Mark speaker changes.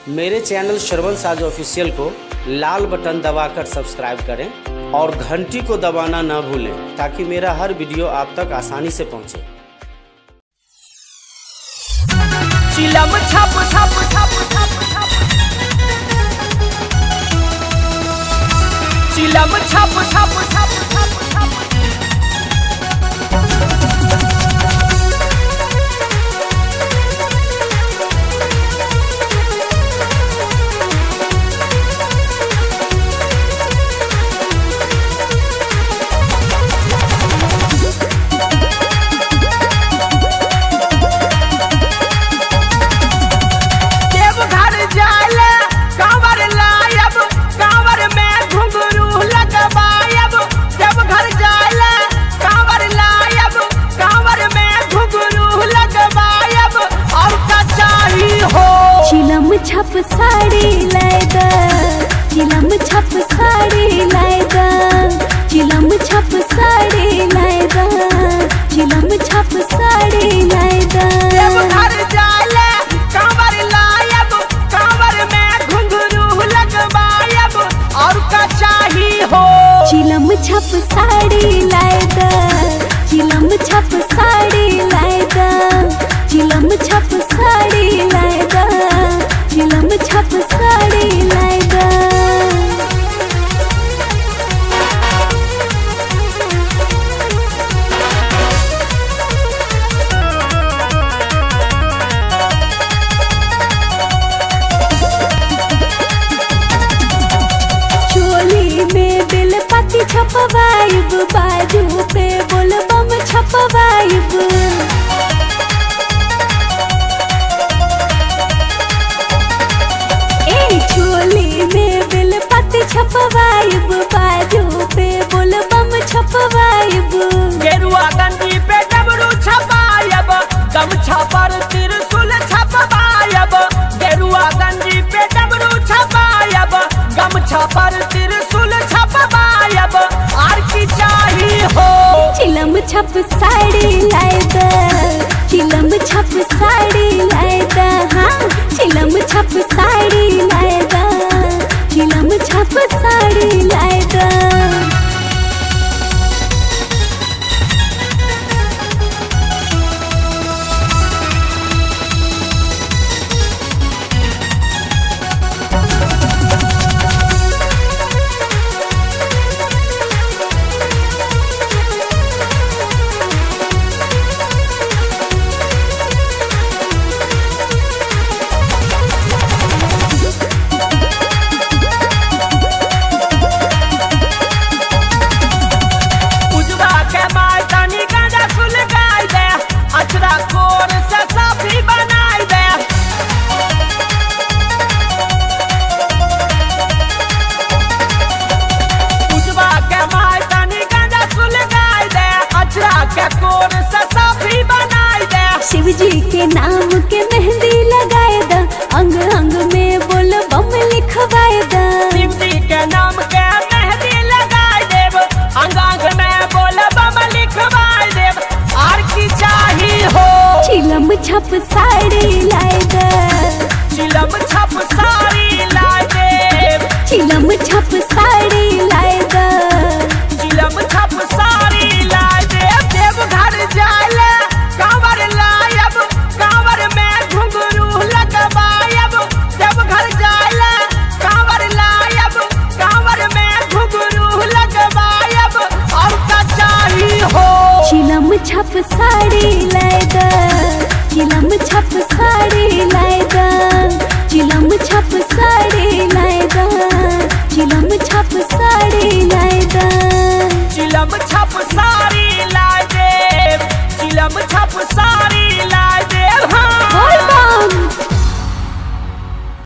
Speaker 1: मेरे चैनल श्रवण साज ऑफिशियल को लाल बटन दबाकर सब्सक्राइब करें और घंटी को दबाना ना भूलें ताकि मेरा हर वीडियो आप तक आसानी से पहुंचे।
Speaker 2: चिलम छप छप छप छप छप चिलम छप छप छप छप छप
Speaker 3: छप साड़ी लाएगा, चिलम छप साड़ी लाएगा, चिलम छप साड़ी लाएगा, चिलम छप साड़ी लाएगा।
Speaker 2: जब घर जाले कांवर लायब, कांवर में घुंघरू लगवायब और का चाही हो।
Speaker 3: चिलम छप साड़ी लाएगा, चिलम छप साड़ी लाएगा, चिलम छप साड़ी लाएगा, चिलम छप साड़ी लाएगा। चोली में बेलपत्ती छपवाइब, बाजू पे बोलबम छपवाइब। चोली में बेलपत्ती छपवाइब, बाजू पे बोलबम छपवाइब।
Speaker 2: गेरुआ गंजी पे डमरू छपायब, गमछा पर त्रिशूल छपवायब। गेरुआ गंजी पे डमरू छपायब, गमछा पर त्रिशूल छपवायब। आर की चाही हो।
Speaker 3: चिलम छप साड़ी लाएगा, चिलम छप साड़ी लाएगा, हाँ चिलम छप साड़ी लाएगा, चिलम छप साड़ी लाएगा। अचरा कोर से साफी बनाई दे, उजवा के माय तनी गांजा सुलगाई दे, अचरा के कोर से साफी बनाई दे। शिव जी के नाम के मेहंदी लगाए दा, अंग अंग में बोल बम लिखवाए दा।
Speaker 2: शिव जी के नाम के मेहंदी लगाई देव, अंग अंग में बोल बम लिखवाई देव। आर की चाही हो।
Speaker 3: चिलम छप साड़ी लाएगा,
Speaker 2: चिलम छप साड़ी ला देव,
Speaker 3: चिलम छप साड़ी लाएगा,
Speaker 2: चिलम छप साड़ी ला देव। देव घर जाले कांवर लायब, कांवर में घुंघरू लगवायब। देव घर जाले कांवर लायब, कांवर में घुंघरू लगवायब और का चाही हो।
Speaker 3: चिलम छप साड़ी लाएगा, चिलम छप